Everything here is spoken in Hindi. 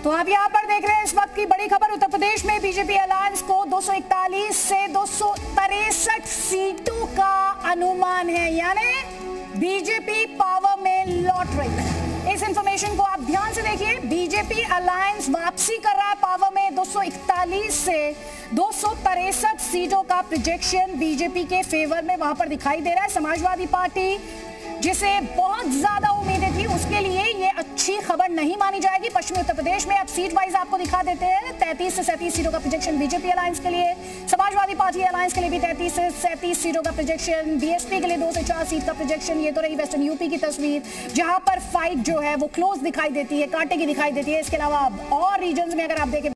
तो आप यहाँ पर देख रहे हैं इस वक्त की बड़ी खबर। उत्तर प्रदेश में बीजेपी अलायंस को 241 से 263 सीटों का अनुमान है, यानी बीजेपी पावर में लौट रही है। इस इंफॉर्मेशन को आप ध्यान से देखिए। बीजेपी अलायंस वापसी कर रहा है पावर में। 241 से 263 सीटों का प्रोजेक्शन बीजेपी के फेवर में वहां पर दिखाई दे रहा है। समाजवादी पार्टी जिसे बहुत ज्यादा उम्मीदें थी, उसके लिए ये अच्छी खबर नहीं मानी जाएगी। पश्चिमी उत्तर प्रदेश में अब सीट वाइज आपको दिखा देते हैं। 33 से 37 सीटों का प्रोजेक्शन बीजेपी अलायंस के लिए, समाजवादी पार्टी अलायंस के लिए भी 33 से 37 सीटों का प्रोजेक्शन, बीएसपी के लिए 2 से 4 सीट का प्रोजेक्शन। ये तो रही वेस्टर्न यूपी की तस्वीर, जहां पर फाइट जो है वो क्लोज दिखाई देती है, कांटे की दिखाई देती है। इसके अलावा और रीजन में अगर आप देखें